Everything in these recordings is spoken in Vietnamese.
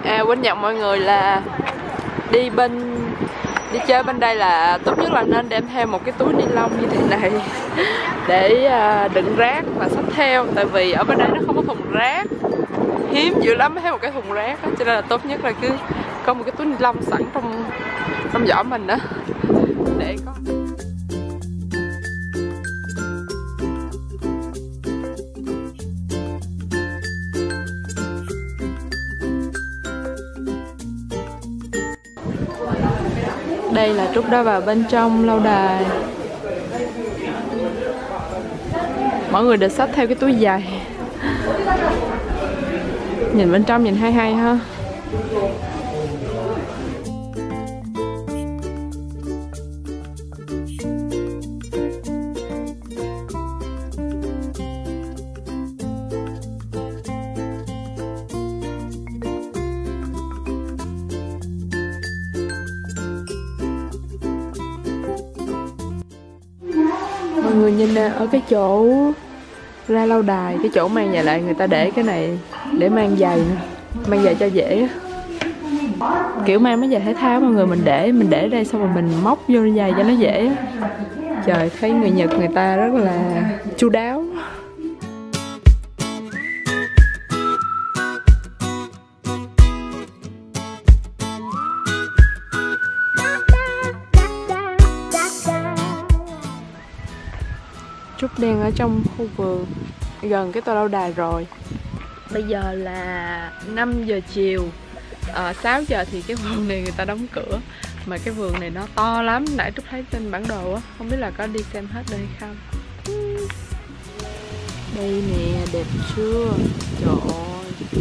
Quên nhận mọi người là đi chơi bên đây là tốt nhất là nên đem theo một cái túi ni lông như thế này để đựng rác và xách theo, tại vì ở bên đây nó không có thùng rác, hiếm dữ lắm mới thấy một cái thùng rác đó. Cho nên là tốt nhất là cứ có một cái túi ni lông sẵn trong giỏ mình đó để có. Đây là Trúc đã vào bên trong lâu đài. Mọi người được xách theo cái túi giày. Nhìn bên trong nhìn hay ha. Mọi người nhìn nè, ở cái chỗ ra lâu đài, cái chỗ mang giày lại người ta để cái này để mang giày nè, mang giày cho dễ á. Kiểu mang mấy giày thể thao mọi người, mình để đây xong rồi mình móc vô giày cho nó dễ á. Trời, thấy người Nhật người ta rất là chu đáo. Trúc đang ở trong khu vườn gần cái tòa lâu đài rồi. Bây giờ là 5 giờ chiều, 6 giờ thì cái vườn này người ta đóng cửa. Mà cái vườn này nó to lắm, nãy Trúc thấy trên bản đồ á, không biết là có đi xem hết đây không. Đây nè, đẹp chưa? Trời ơi.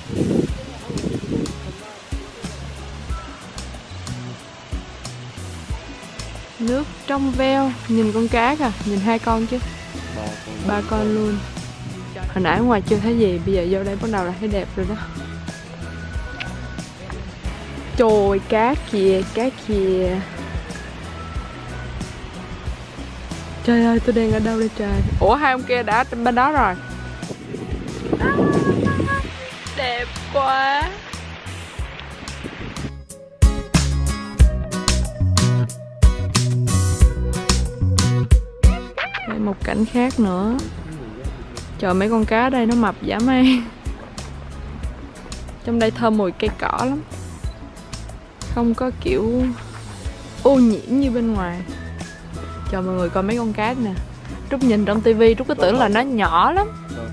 Nước trong veo, nhìn con cá kìa, nhìn 2 con chứ. 3 con luôn. Hồi nãy ngoài chưa thấy gì, bây giờ vô đây bắt đầu là thấy đẹp rồi đó. Trời, cá kìa, cá kìa. Trời ơi, tôi đang ở đâu đây trời? Ủa, hai ông kia đã bên đó rồi. Đẹp quá. Đây một cảnh khác nữa. Trời, mấy con cá đây nó mập dã man. Trong đây thơm mùi cây cỏ lắm, không có kiểu ô nhiễm như bên ngoài. Trời, mọi người coi mấy con cá nè. Trúc nhìn trong tivi Trúc cứ tưởng là nó nhỏ lắm.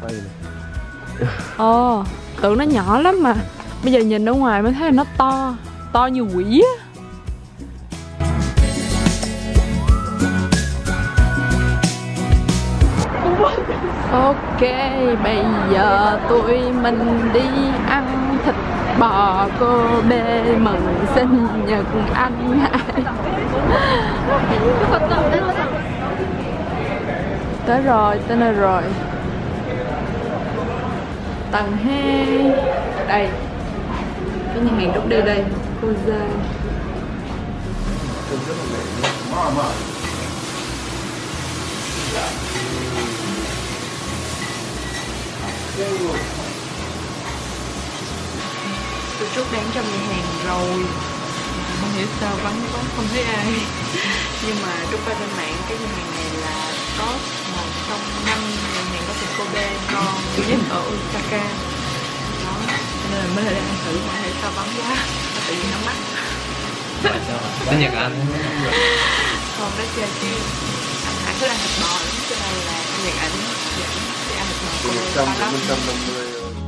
Tưởng nó nhỏ lắm mà bây giờ nhìn ở ngoài mới thấy là nó to như quỷ á. Ok, bây giờ tụi mình đi ăn thịt bò Kobe mừng sinh nhật anh hai. Tới nơi rồi. Tầng 2. Đây, cái nhà hàng Trúc đi đây, cô Giê. Tụi Trúc đang trong nhà hàng rồi, không hiểu sao vắng quá không thấy ai. Nhưng mà Trúc coi trên mạng cái nhà hàng này là top 1 trong 5 nhà hàng có thịt Kobe ngon nhất ở Osaka. Đó, nên là mới lại ăn thử mà thấy sao vắng quá, tự nhiên nó mắc. Tới Nhật Anh. Không, đó chơi chứ anh thích ăn thịt bò lắm, cho nên là Nhật Anh dẫn đi ăn thịt bò Kobe. 150.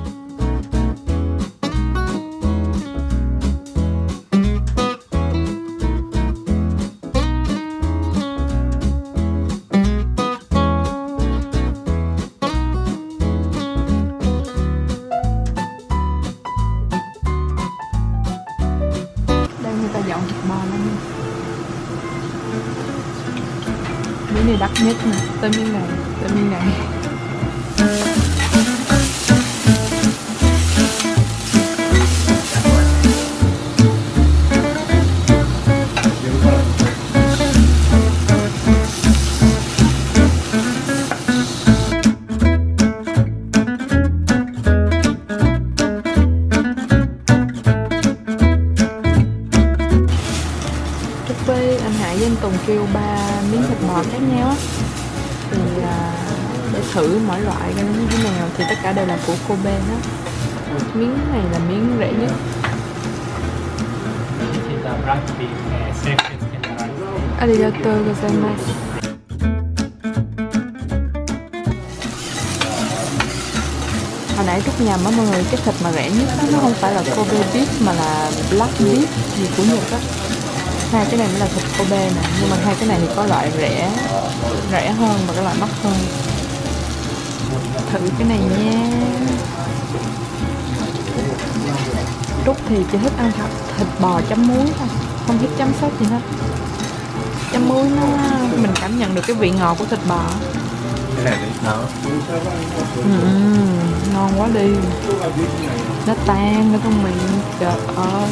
Dọn thịt bò lên. Miếng này đắt nhất nè, tới miếng này. kêu 3 miếng thịt bò khác nhau á, thì để thử mỗi loại coi nó như thế nào. Thì tất cả đều là của Kobe đó. Miếng này là miếng rẻ nhất. Arigato gozaimasu. Hồi nãy Trúc nhầm á mọi người, cái thịt mà rẻ nhất đó, nó không phải là Kobe beef mà là black beef gì của Nhật á. Hai cái này mới là thịt Kobe nè, nhưng mà hai cái này thì có loại rẻ hơn và cái loại mắc hơn. Thử cái này nha. Trúc thì chỉ thích ăn thịt bò chấm muối thôi, không thích chấm sốt gì hết. Chấm muối nó mình cảm nhận được cái vị ngọt của thịt bò. Cái này nó ngon quá đi. Nó tan ở trong miệng, trời ơi.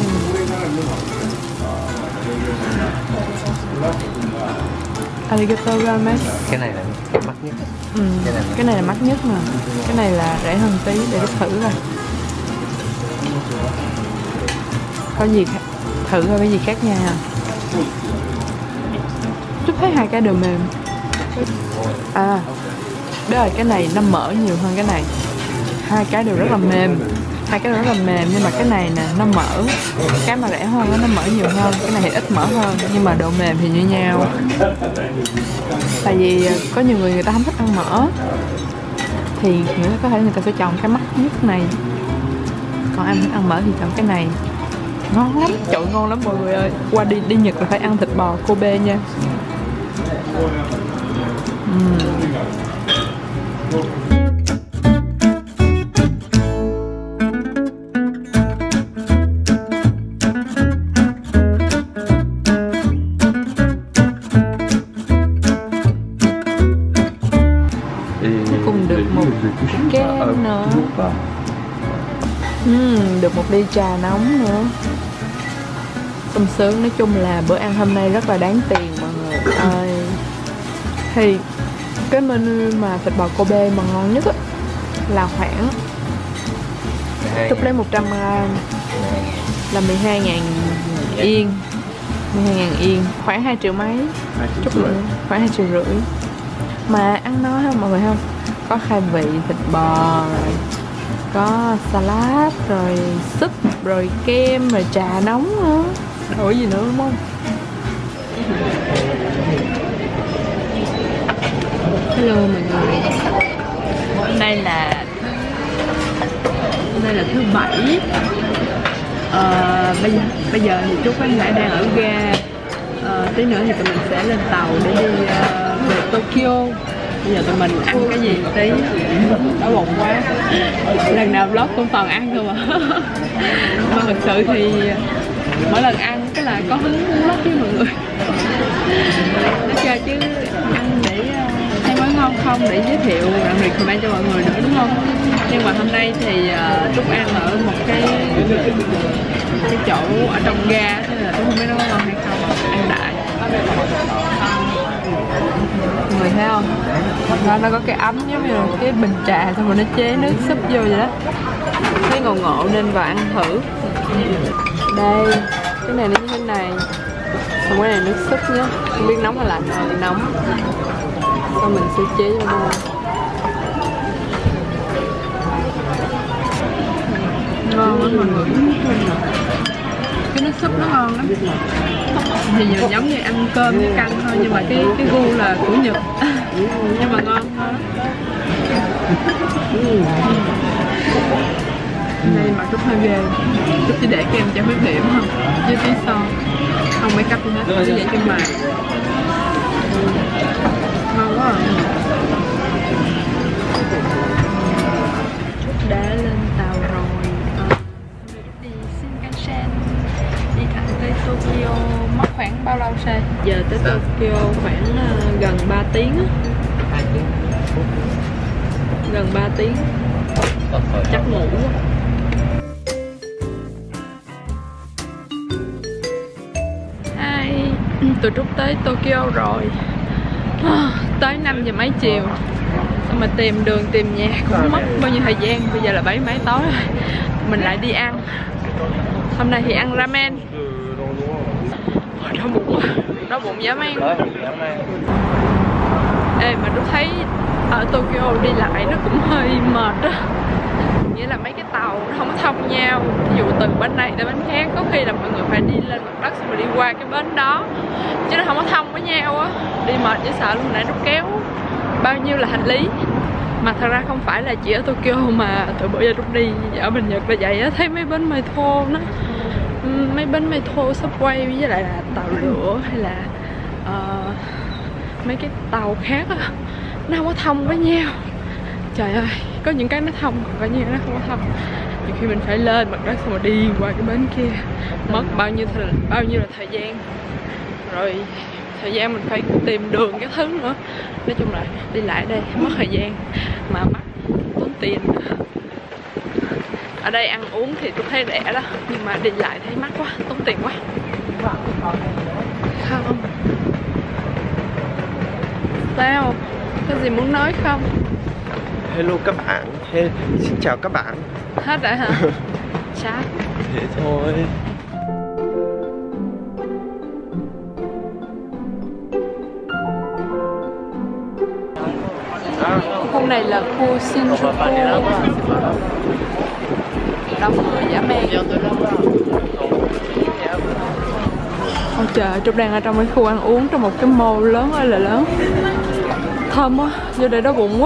Arigato gozaimasu. cái này là mắc nhất. Cái này là mắc nhất mà. Cái này là rẻ hơn tí, để thử coi. Có gì thử coi cái gì khác nha. Chút thấy hai cái đều mềm. À, đó là cái này nó mỡ nhiều hơn cái này. Hai cái đều rất là mềm. Nhưng mà cái này nè nó mỡ. Cái mà rẻ hơn nó mỡ nhiều hơn. Cái này thì ít mỡ hơn, nhưng mà độ mềm thì như nhau. Tại vì có nhiều người ta không thích ăn mỡ, thì có thể người ta sẽ chọn cái mắc nhất này. Còn ai thích ăn mỡ thì chọn cái này. Ngon lắm, trời ngon lắm mọi người ơi. Qua đi Nhật là phải ăn thịt bò Kobe nha. Cùng được một kem nữa. Được một ly trà nóng nữa. Sung sướng. Nói chung là bữa ăn hôm nay rất là đáng tiền mọi người ơi. Thì cái menu mà thịt bò Kobe mà ngon nhất á, là khoảng Trúc lấy 100g là 12.000 yên. 12.000 yên, khoảng 2 triệu mấy. Trúc lượng khoảng 2 triệu rưỡi. Mà ăn no ha mọi người không? Có khai vị thịt bò, rồi có salad, rồi súp, rồi kem, rồi trà nóng nữa. Đổi gì nữa đúng không? Hello mọi người. Hôm nay là thứ Bảy. Bây giờ thì Trúc với Hải đang ở ga. Tí nữa thì tụi mình sẽ lên tàu để đi về Tokyo. Bây giờ tụi mình ăn cái gì tí, đói bụng quá. Lần nào vlog cũng toàn ăn thôi mà. Mà thực sự thì mỗi lần ăn cái là có hứng vlog với mọi người. Nói chơi chứ ăn để thấy món ngon không, để giới thiệu làm recommend cho mọi người nữa đúng không? Nhưng mà hôm nay thì Trúc ăn ở một cái chỗ ở trong ga, thế là Trúc không biết nó ngon hay không. Ăn đại. Mọi người thấy không? Nó có cái ấm giống như là cái bình trà, xong rồi nó chế nước súp vô vậy đó. Thấy ngộ ngộ nên vào ăn thử. Đây, cái này nó như thế này. Xong cái này nước súp nhá. Không biết nóng hay lạnh rồi, nóng. Xong mình sẽ chế vô đây. Ngon lắm mọi người. Cái nước súp nó ngon lắm. Thì giống như ăn cơm với canh thôi, nhưng mà cái gu là của Nhật. Nhưng mà ngon hơn. Đây mà Trúc hơi ghê. Trúc chỉ để kem cho khuyết điểm thôi, chứ tí son không make up gì hết, chỉ vậy trên mày. Ngon quá à. Trúc đã lên tàu rồi. Đi Shinkansen, đi thẳng tới Tokyo. Mất khoảng bao lâu xe? Giờ tới Tokyo khoảng gần 3 tiếng á. Gần 3 tiếng. Chắc ngủ quá. Tụi Trúc tới Tokyo rồi. Tới 5 giờ mấy chiều. Xong mà tìm đường tìm nhà cũng mất bao nhiêu thời gian. Bây giờ là 7 mấy tối rồi. Mình lại đi ăn. Hôm nay thì ăn ramen. Đau bụng quá, đau bụng dã man. Ê mà tôi thấy ở Tokyo đi lại nó cũng hơi mệt á. Nghĩa là mấy cái tàu nó không có thông nhau. Ví dụ từ bến này tới bến khác, có khi là mọi người phải đi lên mặt đất xong rồi đi qua cái bến đó, chứ nó không có thông với nhau á. Đi mệt chứ sợ lúc nãy nó kéo bao nhiêu là hành lý. Mà thật ra không phải là chỉ ở Tokyo mà từ bữa giờ lúc đi ở bên Nhật là vậy á. Thấy mấy bến metro nó mấy bến metro subway với lại là tàu lửa hay là mấy cái tàu khác á, nó không có thông với nhau. Trời ơi, có những cái nó thông, còn có những cái nó không có thông. Nhiều khi mình phải lên mặt đất xong rồi đi qua cái bến kia, mất bao nhiêu là thời gian. Rồi thời gian mình phải tìm đường cái thứ nữa. Nói chung là đi lại đây mất thời gian mà mắc, tốn tiền. Ở đây ăn uống thì tôi thấy rẻ đó, nhưng mà đi lại thấy mắc quá, tốn tiền quá. Không. Sao? Có gì muốn nói không? Hello các bạn. Xin chào các bạn. Hết rồi hả? Chát. Thế thôi. Khu này là khu Shinjuku. Đông người dã man. Ôi trời, Trúc đang ở trong cái khu ăn uống trong một cái mall lớn ơi là lớn. Thơm quá, vô đây đói bụng quá.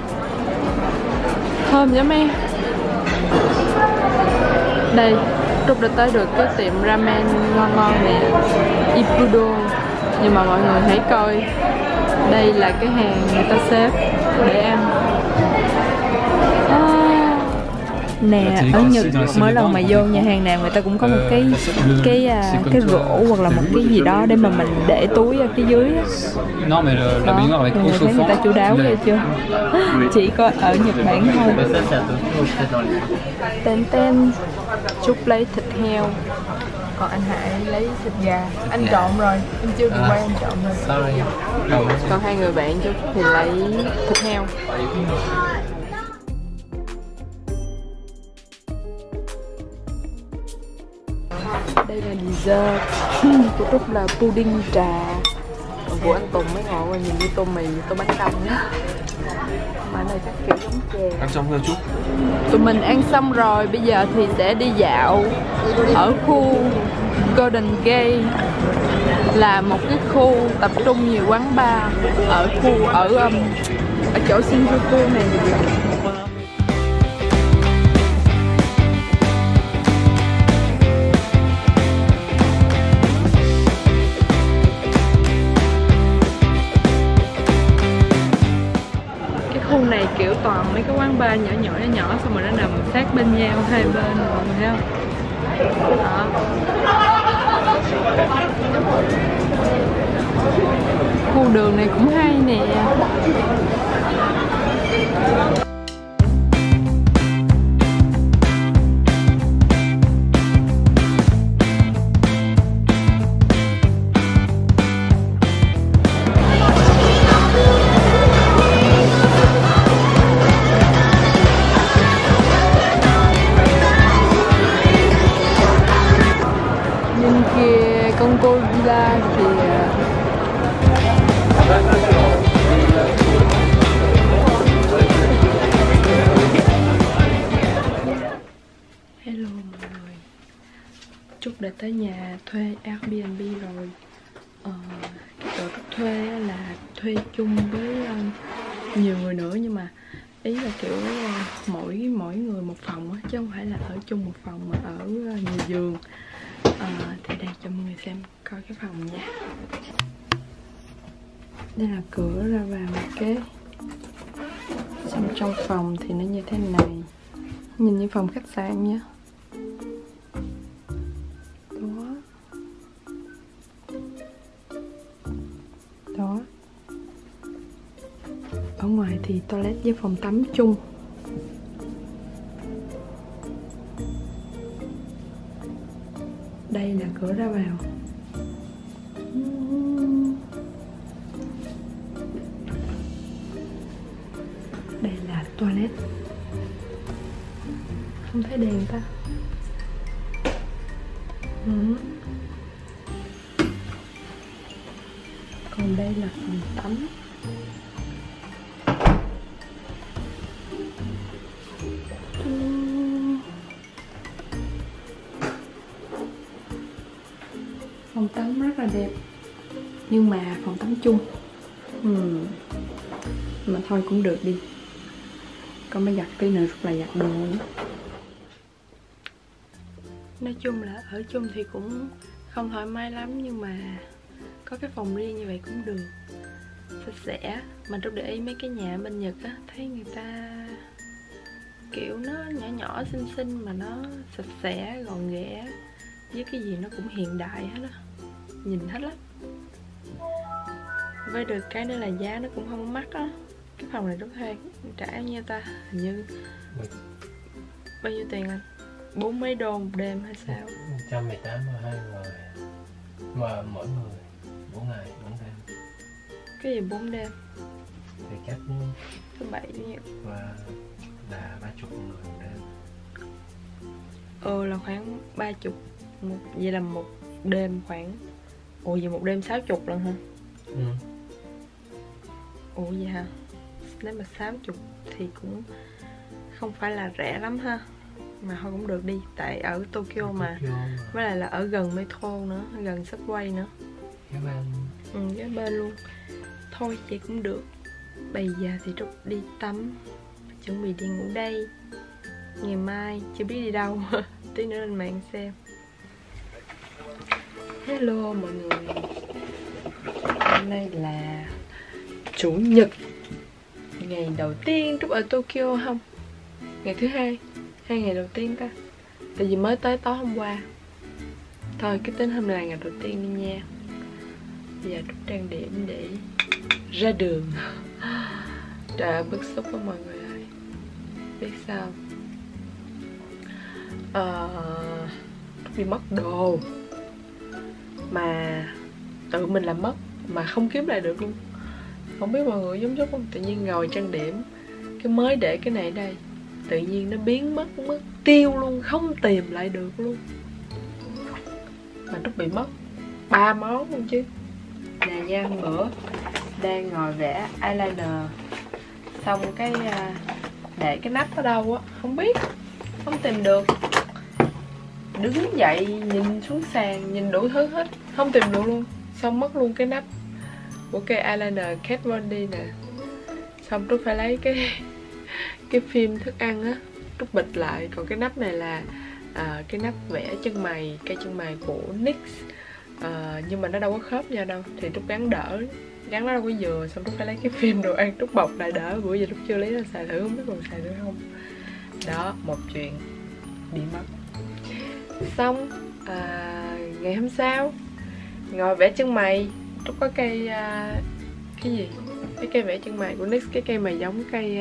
Thơm dã man. Đây, Trúc đã tới được cái tiệm ramen ngon ngon nè, Ippudo. Nhưng mà mọi người hãy coi, đây là cái hàng người ta xếp để ăn. Nè, ở Nhật mỗi lần mà vô nhà hàng nào người ta cũng có một cái rổ hoặc là một cái gì đó để mà mình để túi ở phía dưới á. Đó, thấy người ta chu đáo ghê chưa? Chỉ có ở Nhật Bản thôi. Tên Trúc lấy thịt heo, còn anh Hải lấy thịt gà. Anh trộn rồi, anh chưa được quay, anh trộn rồi. Còn hai người bạn Trúc thì lấy thịt heo. Đây là dessert của Trúc là pudding trà. Còn của anh Tùng mới ngồi qua nhìn như tô mì, tô bánh canh á. Mà này các kiểu giống chè. Ăn xong chưa Trúc? Tụi mình ăn xong rồi, bây giờ thì sẽ đi dạo ở khu Golden Gate, là một cái khu tập trung nhiều quán bar ở chỗ Shinjuku này. Khu này kiểu toàn mấy cái quán bar nhỏ nhỏ xong rồi nó nằm sát bên nhau hai bên, mọi người thấy không? Đó. Khu đường này cũng hay nè. Con gorilla thì hello mọi người, Trúc đã tới nhà thuê Airbnb rồi. Cái chỗ Trúc thuê là thuê chung với nhiều người nữa, nhưng mà ý là kiểu mỗi người một phòng á, chứ không phải là ở chung một phòng mà ở nhiều giường. Thì đây cho mọi người xem coi cái phòng nha. Đây là cửa ra vào cái. Xong trong phòng thì nó như thế này, nhìn như phòng khách sạn nhá. Đó. Ở ngoài thì toilet với phòng tắm chung. Đây là cửa ra vào. Đây là toilet. Không thấy đèn ta. Còn đây là phòng tắm. Phòng tắm rất là đẹp, nhưng mà phòng tắm chung. Mà thôi cũng được đi, con mới giặt tí nữa rất là giặt đồ. Nói chung là ở chung thì cũng không thoải mái lắm, nhưng mà có cái phòng riêng như vậy cũng được, sạch sẽ. Mà tôi để ý mấy cái nhà bên Nhật á, thấy người ta kiểu nó nhỏ nhỏ xinh xinh mà nó sạch sẽ gọn ghẽ, với cái gì nó cũng hiện đại hết á, nhìn thích lắm. Với được cái nữa là giá nó cũng không mắc á. Cái phòng này Trúc thuê trả nhiêu ta, hình như bao nhiêu tiền anh? 40 mấy đô một đêm hay sao? 118 mà 2 người, mà mỗi người 4 ngày 4 đêm. Cái gì 4 đêm? Thì chắc thứ bảy chủ nhật và là 30 người một đêm. Là khoảng 30 một, vậy là một đêm khoảng, vậy một đêm 60 lần hả? Vậy hả? Nếu mà 60 thì cũng không phải là rẻ lắm ha. Mà thôi cũng được đi, tại ở Tokyo mà. Với lại là ở gần metro nữa, gần subway nữa. Kế bên. Kế bên luôn. Thôi vậy cũng được. Bây giờ thì Trúc đi tắm, chuẩn bị đi ngủ đây. Ngày mai chưa biết đi đâu. Tí nữa lên mạng xem. Hello mọi người. Hôm nay là Chủ nhật, ngày đầu tiên Trúc ở Tokyo không? Ngày thứ hai, 2 ngày đầu tiên ta. Tại vì mới tới tối hôm qua. Thôi cứ tính hôm nay là ngày đầu tiên đi nha. Bây giờ Trúc trang điểm để ra đường. Trời ơi, bức xúc quá mọi người ơi. Biết sao? Trúc bị mất đồ. Mà tự mình làm mất, mà không kiếm lại được luôn. Không biết mọi người giống Trúc không? Tự nhiên ngồi trang điểm, cái mới để cái này ở đây, tự nhiên nó biến mất tiêu luôn, không tìm lại được luôn. Mà Trúc bị mất 3 món luôn chứ. Nè nha, bữa đang ngồi vẽ eyeliner, xong cái để cái nắp ở đâu á, không biết, không tìm được. Đứng dậy nhìn xuống sàn, nhìn đủ thứ hết, không tìm được luôn. Xong mất luôn cái nắp của cây eyeliner Kat Von D nè. Xong Trúc phải lấy cái phim thức ăn á, Trúc bịch lại. Còn cái nắp này là cái nắp vẽ chân mày, cây chân mày của NYX. Nhưng mà nó đâu có khớp nhau đâu, thì Trúc gắn đỡ, gắn nó đâu có vừa. Xong Trúc phải lấy cái phim đồ ăn Trúc bọc lại đỡ. Bữa giờ Trúc chưa lấy ra xài thử, không biết còn xài được không. Đó, một chuyện bị mất. Xong ngày hôm sau ngồi vẽ chân mày, Trúc có cây cái gì, cái cây vẽ chân mày của NYX, cái cây mày giống cây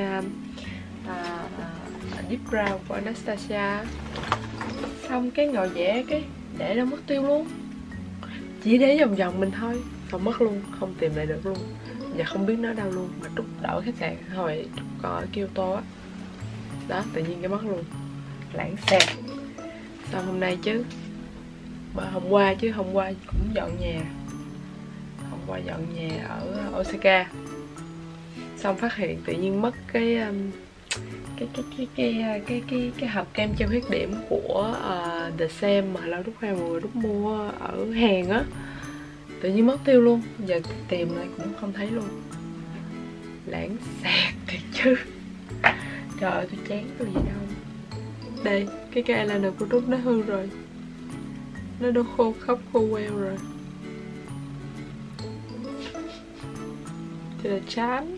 Deep Brow của Anastasia. Xong cái ngồi vẽ, cái để nó mất tiêu luôn, chỉ để vòng vòng mình thôi, xong mất luôn, không tìm lại được luôn. Giờ không biết nó đâu luôn. Mà Trúc đổi khách sạn hồi Trúc còn ở Kyoto á, đó tự nhiên cái mất luôn, lãng xẹt. Xong hôm nay chứ, hôm qua cũng dọn nhà. Hôm qua dọn nhà ở Osaka, xong phát hiện tự nhiên mất cái hộp kem treo khuyết điểm của The Sam mà lâu Trúc hay mọi người Trúc mua ở Hàn á, tự nhiên mất tiêu luôn. Giờ tìm lại cũng không thấy luôn, lãng xẹt thiệt chứ. Trời ơi, tôi chán cái gì đâu. Đây, cái eyeliner của Trúc nó hư rồi, nó đã khô khóc khô queo rồi, thì là chán.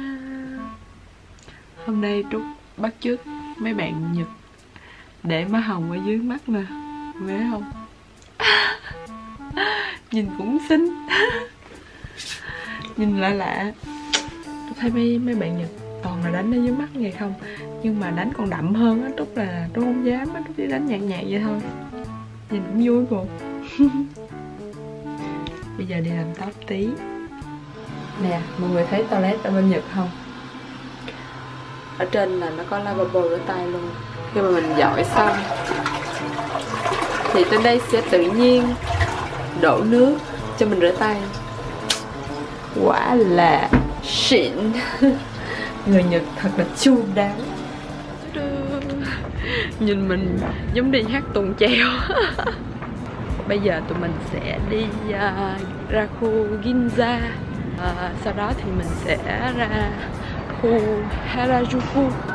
Hôm nay Trúc bắt chước mấy bạn Nhật để má hồng ở dưới mắt nè, thấy không? Nhìn cũng xinh. Nhìn lạ lạ. Tôi thấy mấy bạn Nhật toàn là đánh ở dưới mắt vậy không, nhưng mà đánh còn đậm hơn á. Trúc là Trúc không dám á, Trúc chỉ đánh nhạt nhạt vậy thôi, nhìn cũng vui bộ. Bây giờ đi làm tóc tí. Nè, mọi người thấy toilet ở bên Nhật không? Ở trên là nó có lavabo rửa tay luôn. Khi mà mình dội xong thì trên đây sẽ tự nhiên đổ nước cho mình rửa tay. Quả là xịn. Người Nhật thật là chu đáo. Nhìn mình giống đi hát tuồng treo. Bây giờ tụi mình sẽ đi ra khu Ginza. Sau đó thì mình sẽ ra khu Harajuku.